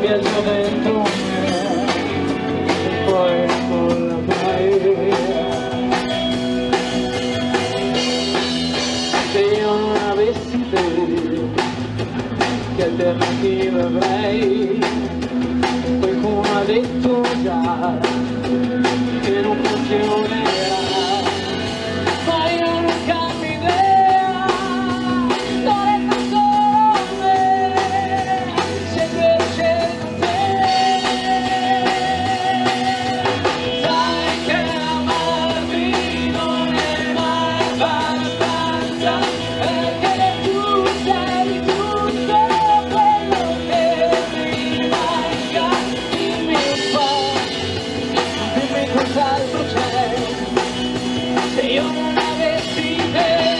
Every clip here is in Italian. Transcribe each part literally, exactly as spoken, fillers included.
viaggio dentro me e poi non la mai. Se io non avessi te, che alternativa avrei? Qualcuno ha detto già che non funzionerà, ma io non cambio idea, non è solo me, se piace con te. Sai che amarmi non è mai abbastanza, perché tu sei tutto quello che mi manca. Dimmi un po', dimmi cos'altro c'è, se io non avessi te.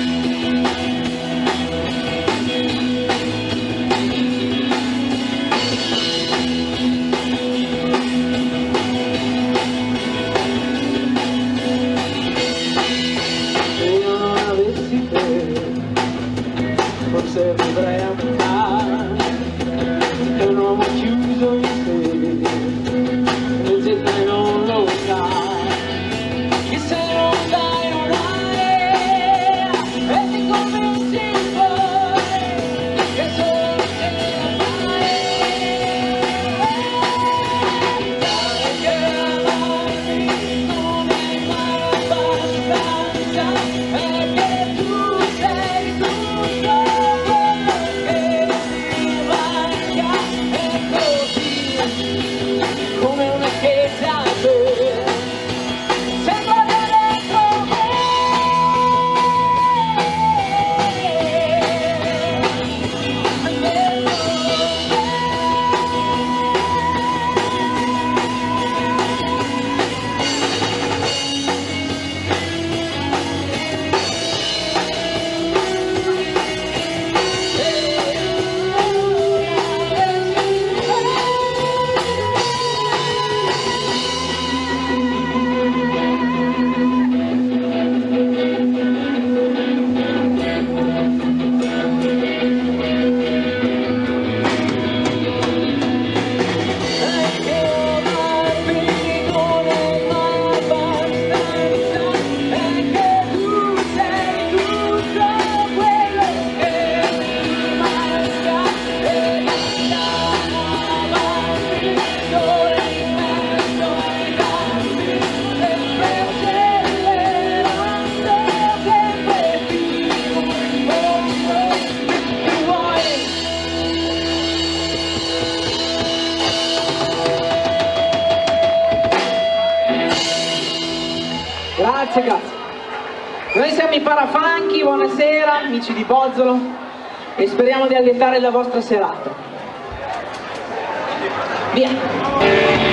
Se io non avessi te, forse potrei amare, è un uomo chiuso in sé, invece te non lo sai, che se non dai un'area e ti convinci poi che solo te la fai. Sai che amarmi non è mai abbastanza, perché tu sei tutto quello che mi manca, è così come una scheggia per sembra che dentro me. Grazie, grazie. Noi siamo i Parafanchi, buonasera amici di Bozzolo e speriamo di allietare la vostra serata. Via!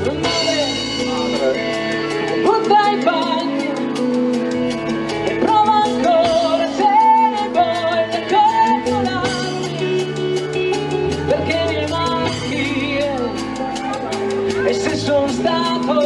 butta i bagni e prova ancora se ne vuoi calcolarmi, perché mi manchi e se sono stato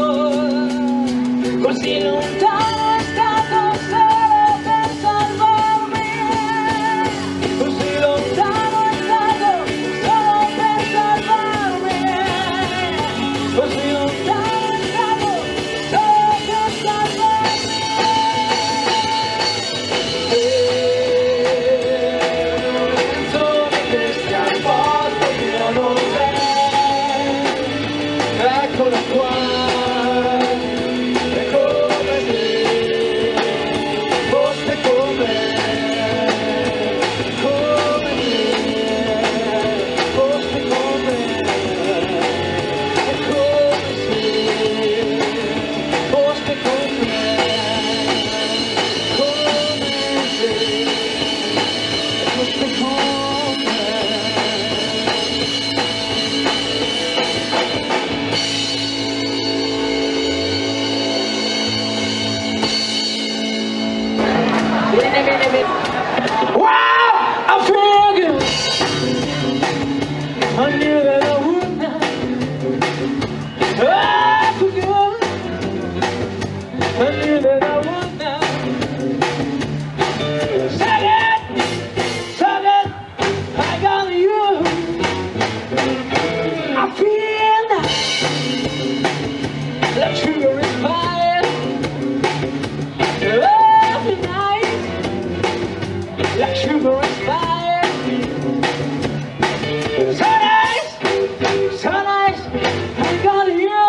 così lontano è stato solo per salvarmi, così lontano è stato solo per salvarmi, così lontano è stato solo per salvarmi. Penso che stia a posto, io non c'è, eccola qua. Bene, bene, bene. Wow, I feel good. I knew that I would not. I feel good. I knew that I would not. Suck it, suck it, I got you. I feel that, that sugar is fire. Every night, like sugar is fire. So nice, so nice, I got you.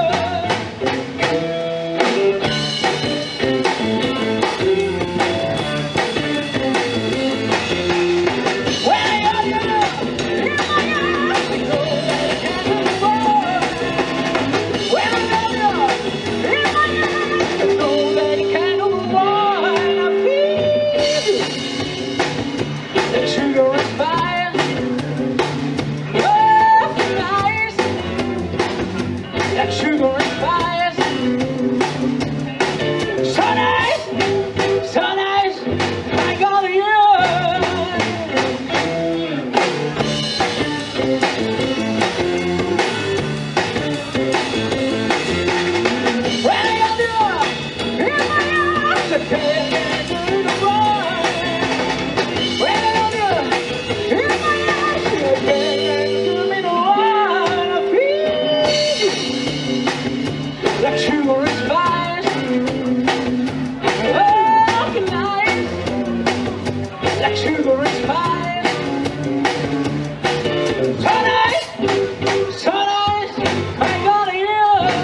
When I got you in my arms, I know that I can't move on. When I got you in my arms, I know that I can't move on. I feel that sugar is fire. Oh, nice. That sugar is fire. So nice, so nice, I got you. When I got you in my arms, I can't get to the boy. When I got you in my arms, I can't get to me no one. I feel like sugar is fire. Oh, nice, like sugar is fire. So nice, so nice, I got you.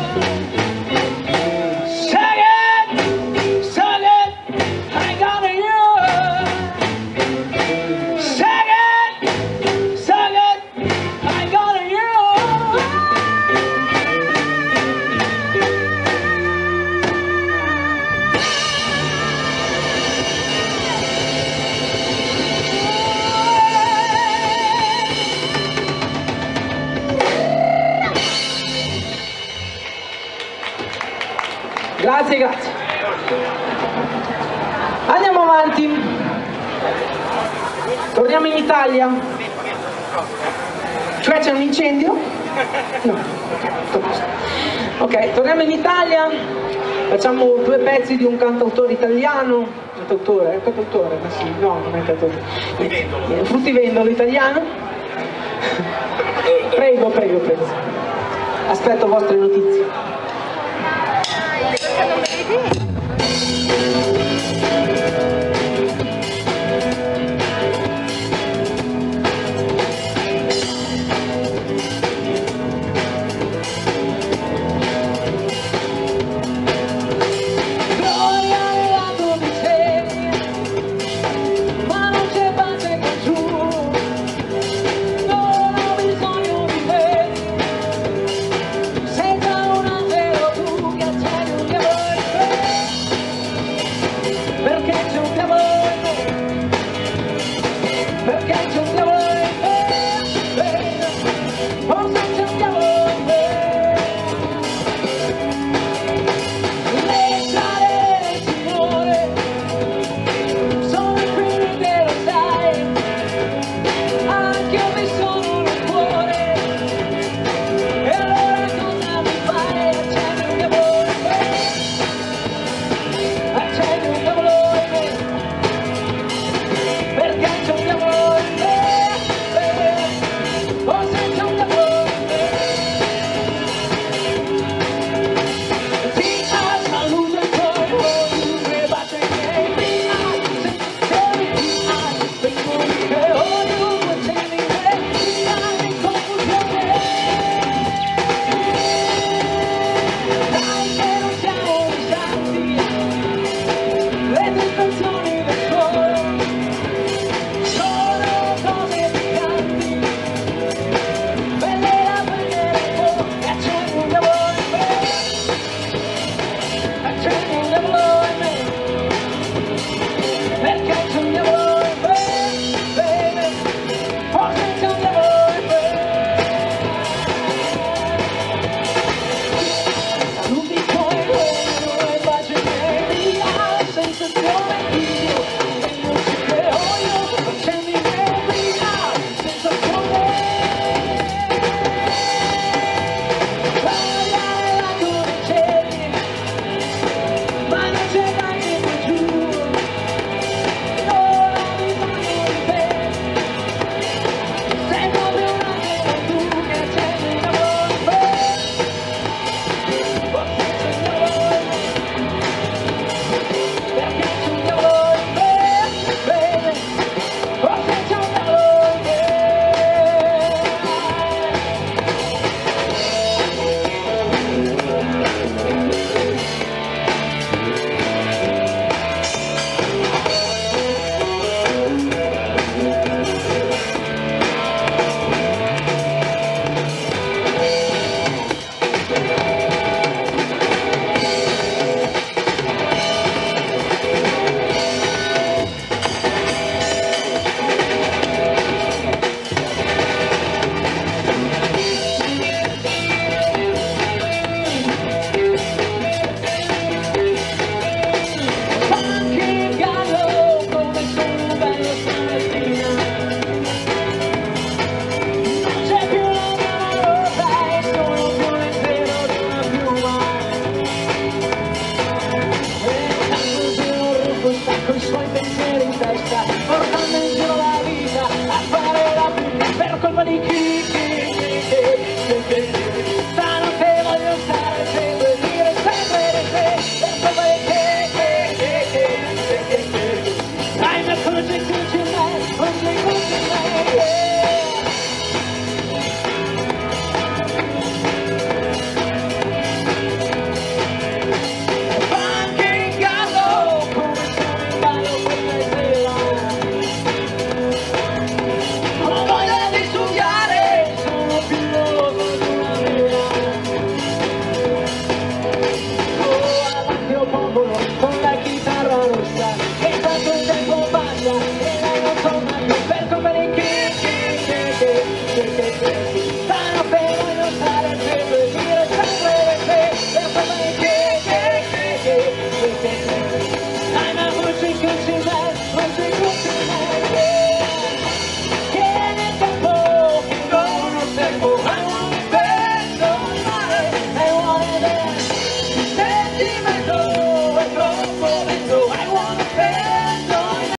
Suck it, suck it, I got you. Suck it, suck it, I got you. Grazie, grazie. Andiamo avanti. Torniamo in Italia. Cioè c'è un incendio? No. Ok, torniamo in Italia. Facciamo due pezzi di un cantautore italiano. Cantautore? È cantautore? Ma sì, no, non è cantautore. Fruttivendolo italiano. Prego, prego, prego. Aspetto vostre notizie. Ah,